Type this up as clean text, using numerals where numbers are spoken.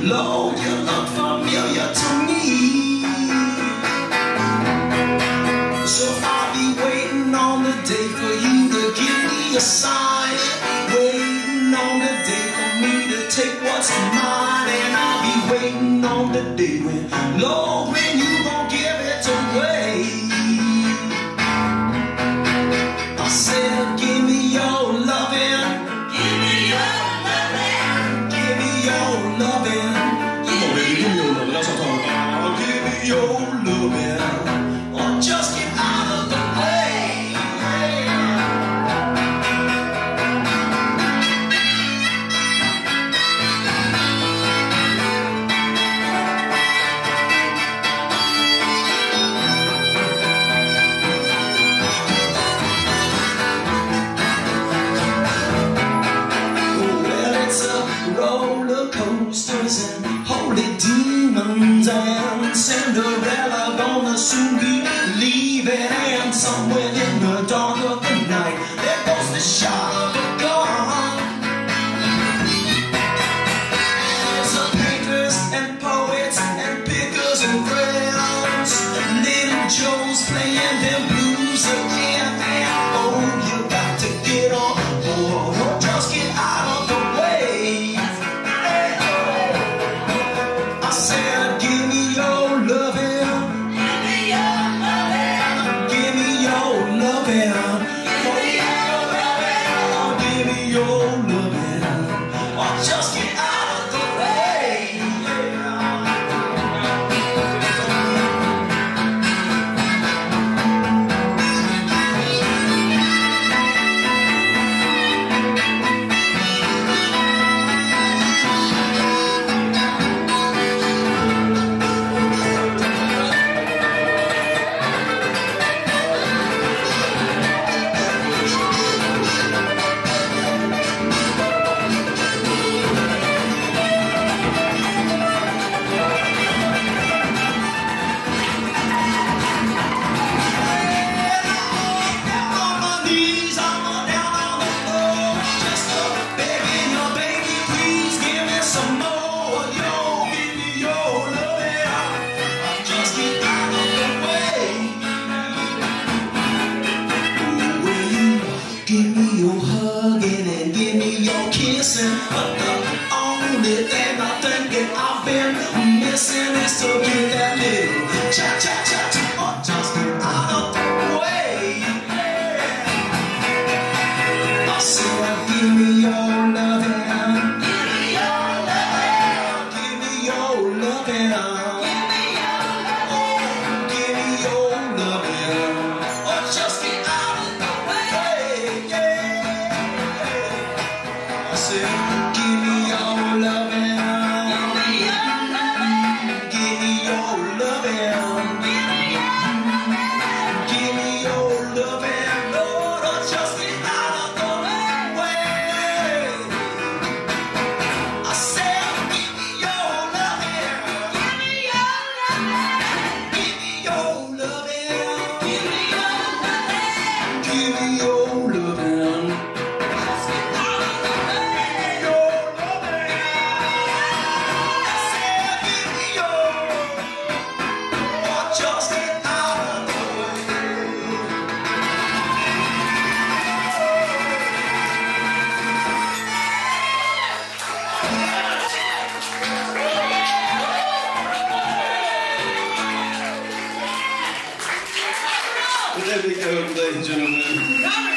Lord, you look familiar to me. So I'll be waiting on the day for you to give me a sign, waiting on the day for me to take what's mine. And I'll be waiting on the day when, Lord, when you gon' give it away. I said, give me your lovin', give me your lovin', give me your lovin'. Come on, baby, give me your lovin', that's what I'm talking about. Give me your lovin', or just get out of the way. Roller coasters and holy demons, and Cinderella gonna soon be leaving, and somewhere in the dark of the night there goes the shot of a gun. There's some painters and poets and pickers and crayons, little Joe's playing them blues again, and oh, you got to get on board or just get out of the way. I said, give me your lovin', give me your lovin', give me your lovin', give me your lovin', or just get out of the way. Give me your hugging and give me your kissing, but the only thing I think that I've been missing is to get that little cha-cha-cha-cha, or just get out of the way. I said, give me your lovin', give me your lovin', give me your lovin', give me your lovin', or just get out of the way. I said, give me your lovin', give me your lovin', give me your lovin', Lord, or just get out of the way. I said, give me your lovin', give me your lovin', give me your lovin', give me your lovin', give me your lovin'. There we go, ladies and gentlemen.